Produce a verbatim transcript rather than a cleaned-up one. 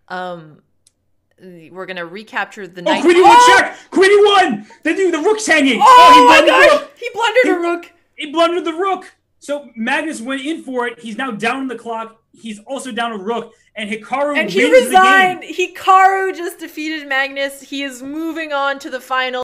Um, we're gonna recapture the Oh, knight. Queenie won check! Queenie won! The dude, the rook's hanging! Oh, Oh, he my won the gosh! rook! He blundered He- a rook! He blundered the rook! So Magnus went in for it. He's now down on the clock. He's also down a rook. And Hikaru And he wins resigned! the game. Hikaru just defeated Magnus. He is moving on to the final.